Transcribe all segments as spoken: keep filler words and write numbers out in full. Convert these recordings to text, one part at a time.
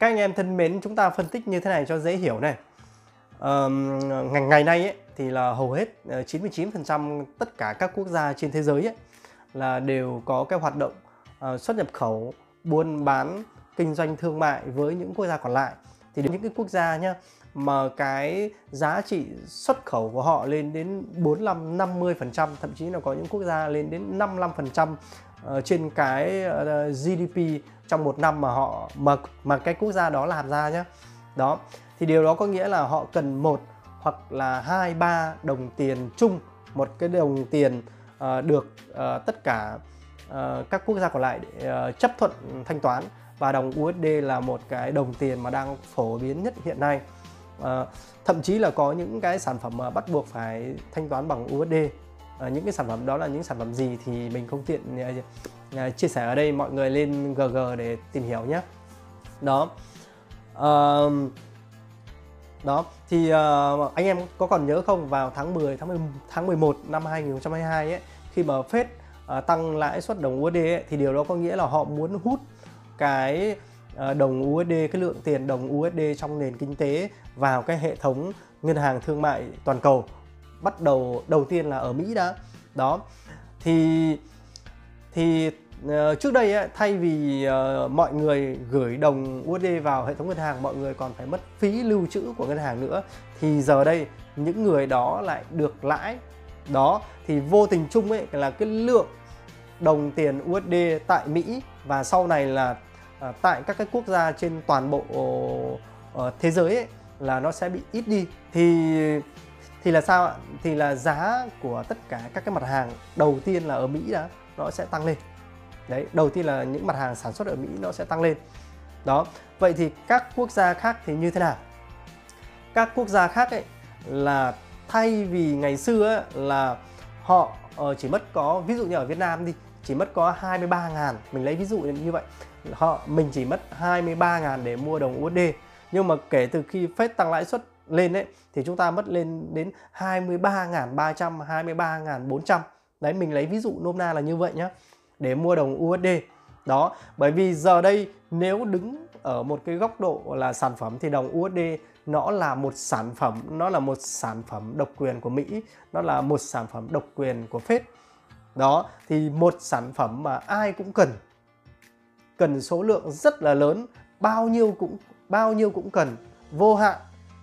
Các anh em thân mến, chúng ta phân tích như thế này cho dễ hiểu này. Ờ, ngày, ngày nay ấy, thì là hầu hết chín mươi chín phần trăm tất cả các quốc gia trên thế giới ấy, là đều có cái hoạt động uh, xuất nhập khẩu, buôn bán, kinh doanh thương mại với những quốc gia còn lại. Thì những cái quốc gia nhá mà cái giá trị xuất khẩu của họ lên đến bốn mươi lăm năm mươi phần trăm, thậm chí là có những quốc gia lên đến năm mươi lăm phần trăm uh, trên cái uh, giê đê pê trong một năm mà họ mà mà cái quốc gia đó làm ra nhá. Đó, thì điều đó có nghĩa là họ cần một hoặc là hai ba đồng tiền chung, một cái đồng tiền uh, được uh, tất cả uh, các quốc gia còn lại để, uh, chấp thuận thanh toán, và đồng u ét đê là một cái đồng tiền mà đang phổ biến nhất hiện nay. Uh, thậm chí là có những cái sản phẩm mà bắt buộc phải thanh toán bằng u ét đê. Uh, những cái sản phẩm đó là những sản phẩm gì thì mình không tiện uh, uh, chia sẻ ở đây, mọi người lên giê giê để tìm hiểu nhé. Đó. Uh, Đó, thì uh, anh em có còn nhớ không, vào tháng mười, tháng mười, tháng mười một năm hai nghìn không trăm hai mươi hai ấy, khi mà Fed uh, tăng lãi suất đồng u ét đê ấy, thì điều đó có nghĩa là họ muốn hút cái uh, đồng u ét đê, cái lượng tiền đồng u ét đê trong nền kinh tế vào cái hệ thống ngân hàng thương mại toàn cầu. Bắt đầu đầu tiên là ở Mỹ đã. Đó. Thì thì uh, trước đây ấy, thay vì uh, mọi người gửi đồng u ét đê vào hệ thống ngân hàng, mọi người còn phải mất phí lưu trữ của ngân hàng nữa, thì giờ đây những người đó lại được lãi. Đó, thì vô tình chung ấy là cái lượng đồng tiền u ét đê tại Mỹ và sau này là uh, tại các cái quốc gia trên toàn bộ uh, thế giới ấy, là nó sẽ bị ít đi. Thì thì là sao ạ? Thì là giá của tất cả các cái mặt hàng đầu tiên là ở Mỹ đã nó sẽ tăng lên. Đấy, đầu tiên là những mặt hàng sản xuất ở Mỹ nó sẽ tăng lên. Đó, vậy thì các quốc gia khác thì như thế nào? Các quốc gia khác ấy là thay vì ngày xưa ấy, là họ chỉ mất có, ví dụ như ở Việt Nam đi, chỉ mất có hai mươi ba ngàn, mình lấy ví dụ như vậy, họ mình chỉ mất hai mươi ba ngàn để mua đồng u ét đê. Nhưng mà kể từ khi Fed tăng lãi suất lên ấy, thì chúng ta mất lên đến hai mươi ba nghìn ba trăm, hai mươi ba nghìn bốn trăm. Đấy, mình lấy ví dụ nôm na là như vậy nhá, để mua đồng u ét đê. Đó, bởi vì giờ đây nếu đứng ở một cái góc độ là sản phẩm thì đồng u ét đê nó là một sản phẩm, nó là một sản phẩm độc quyền của Mỹ, nó là một sản phẩm độc quyền của Fed. Đó, thì một sản phẩm mà ai cũng cần, cần số lượng rất là lớn, bao nhiêu cũng bao nhiêu cũng cần, vô hạn,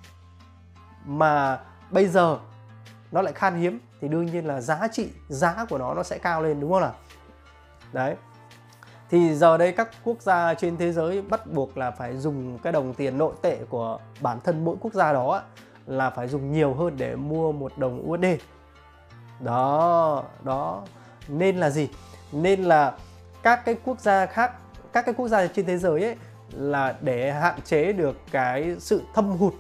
mà bây giờ nó lại khan hiếm, thì đương nhiên là giá trị, giá của nó nó sẽ cao lên, đúng không nào? Đấy. Thì giờ đây các quốc gia trên thế giới bắt buộc là phải dùng cái đồng tiền nội tệ của bản thân mỗi quốc gia đó, là phải dùng nhiều hơn để mua một đồng u ét đê. Đó, đó. Nên là gì? Nên là các cái quốc gia khác, các cái quốc gia trên thế giới ấy, là để hạn chế được cái sự thâm hụt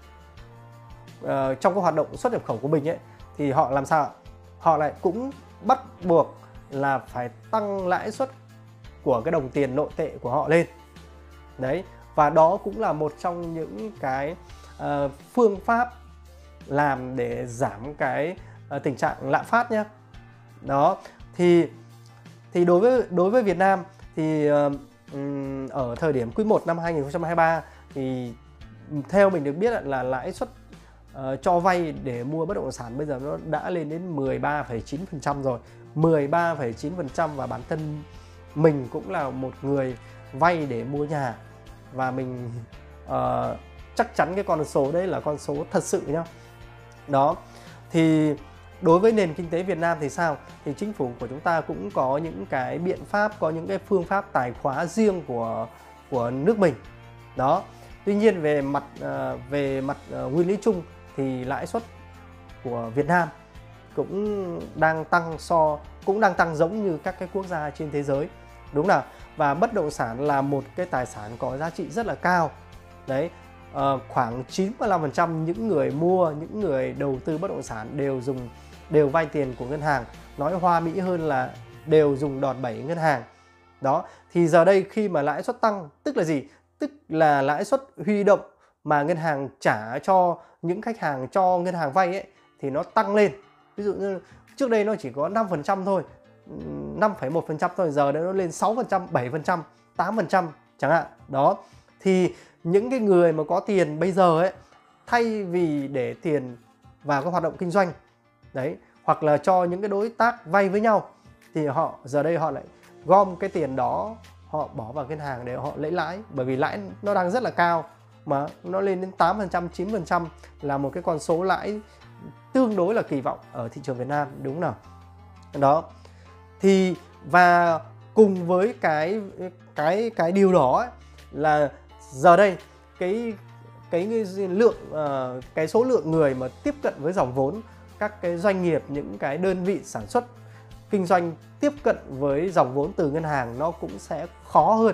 uh, trong cái hoạt động xuất nhập khẩu của mình ấy, thì họ làm sao? Họ lại cũng bắt buộc là phải tăng lãi suất của cái đồng tiền nội tệ của họ lên. Đấy, và đó cũng là một trong những cái uh, phương pháp làm để giảm cái uh, tình trạng lạm phát nhé. Đó, thì thì đối với đối với Việt Nam thì uh, um, ở thời điểm quý một năm hai nghìn không trăm hai mươi ba thì theo mình được biết là lãi suất uh, cho vay để mua bất động sản bây giờ nó đã lên đến mười ba phẩy chín phần trăm rồi. mười ba phẩy chín phần trăm, và bản thân mình cũng là một người vay để mua nhà, và mình uh, chắc chắn cái con số đấy là con số thật sự nhá. Đó, thì đối với nền kinh tế Việt Nam thì sao? Thì chính phủ của chúng ta cũng có những cái biện pháp, có những cái phương pháp tài khóa riêng của của nước mình. Đó. Tuy nhiên về mặt uh, về mặt uh, nguyên lý chung thì lãi suất của Việt Nam cũng đang tăng so cũng đang tăng giống như các cái quốc gia trên thế giới, đúng nào? Và bất động sản là một cái tài sản có giá trị rất là cao. Đấy, uh, khoảng chín mươi lăm phần trăm những người mua, những người đầu tư bất động sản đều dùng đều vay tiền của ngân hàng. Nói hoa mỹ hơn là đều dùng đòn bẩy ngân hàng. Đó, thì giờ đây khi mà lãi suất tăng, tức là gì? Tức là lãi suất huy động mà ngân hàng trả cho những khách hàng cho ngân hàng vay ấy, thì nó tăng lên. Ví dụ như trước đây nó chỉ có năm phần trăm thôi, năm phẩy một phần trăm thôi, giờ nó lên sáu phần trăm, bảy phần trăm, tám phần trăm chẳng hạn. Đó, Thì những cái người mà có tiền bây giờ ấy, thay vì để tiền vào cái hoạt động kinh doanh đấy, hoặc là cho những cái đối tác vay với nhau, thì họ giờ đây họ lại gom cái tiền đó, họ bỏ vào ngân hàng để họ lấy lãi. Bởi vì lãi nó đang rất là cao, mà nó lên đến tám phần trăm, chín phần trăm là một cái con số lãi tương đối là kỳ vọng ở thị trường Việt Nam, đúng không nào? Đó. Thì và cùng với cái cái cái điều đó ấy, là giờ đây cái cái lượng uh, cái số lượng người mà tiếp cận với dòng vốn, các cái doanh nghiệp, những cái đơn vị sản xuất kinh doanh tiếp cận với dòng vốn từ ngân hàng nó cũng sẽ khó hơn,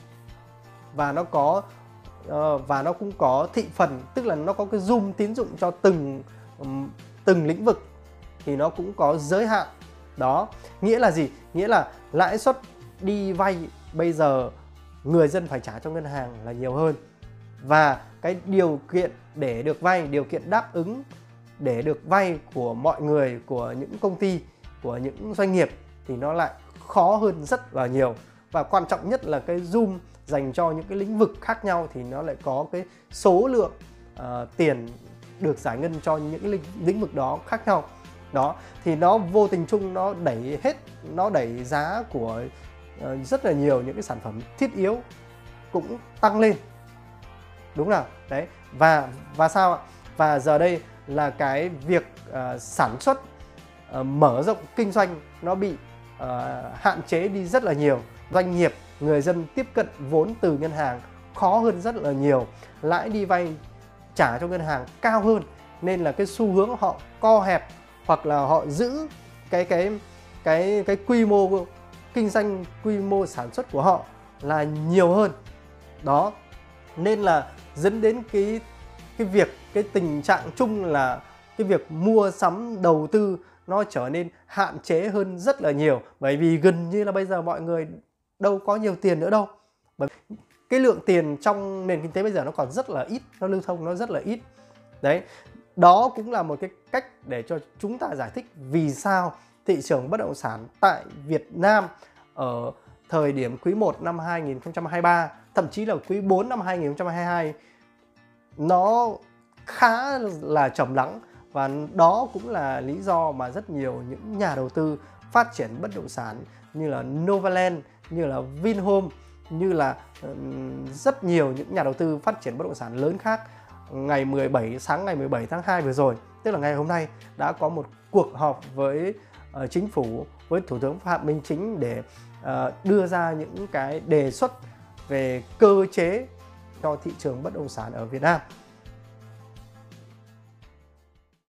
và nó có uh, và nó cũng có thị phần, tức là nó có cái zoom tín dụng cho từng um, từng lĩnh vực thì nó cũng có giới hạn. Đó, nghĩa là gì? Nghĩa là lãi suất đi vay bây giờ người dân phải trả cho ngân hàng là nhiều hơn, và cái điều kiện để được vay, điều kiện đáp ứng để được vay của mọi người, của những công ty, của những doanh nghiệp thì nó lại khó hơn rất là nhiều. Và quan trọng nhất là cái zoom dành cho những cái lĩnh vực khác nhau thì nó lại có cái số lượng uh, tiền được giải ngân cho những lĩnh, lĩnh vực đó khác nhau. Đó, thì nó vô tình chung nó đẩy hết, nó đẩy giá của uh, rất là nhiều những cái sản phẩm thiết yếu cũng tăng lên. Đúng nào? Đấy. Và và sao ạ? Và giờ đây là cái việc uh, sản xuất, uh, mở rộng kinh doanh nó bị uh, hạn chế đi rất là nhiều. Doanh nghiệp, người dân tiếp cận vốn từ ngân hàng khó hơn rất là nhiều. Lãi đi vay trả cho ngân hàng cao hơn, nên là cái xu hướng họ co hẹp hoặc là họ giữ cái cái cái cái quy mô kinh doanh, quy mô sản xuất của họ là nhiều hơn. Đó, nên là dẫn đến cái cái việc cái tình trạng chung là cái việc mua sắm đầu tư nó trở nên hạn chế hơn rất là nhiều, bởi vì gần như là bây giờ mọi người đâu có nhiều tiền nữa đâu. Bởi cái lượng tiền trong nền kinh tế bây giờ nó còn rất là ít, nó lưu thông nó rất là ít. Đấy, đó cũng là một cái cách để cho chúng ta giải thích vì sao thị trường bất động sản tại Việt Nam ở thời điểm quý một năm hai nghìn không trăm hai mươi ba, thậm chí là quý bốn năm hai nghìn không trăm hai mươi hai nó khá là trầm lắng. Và đó cũng là lý do mà rất nhiều những nhà đầu tư phát triển bất động sản như là Novaland, như là Vinhome, như là um, rất nhiều những nhà đầu tư phát triển bất động sản lớn khác, ngày mười bảy sáng ngày mười bảy tháng hai vừa rồi, tức là ngày hôm nay, đã có một cuộc họp với uh, chính phủ, với Thủ tướng Phạm Minh Chính để uh, đưa ra những cái đề xuất về cơ chế cho thị trường bất động sản ở Việt Nam.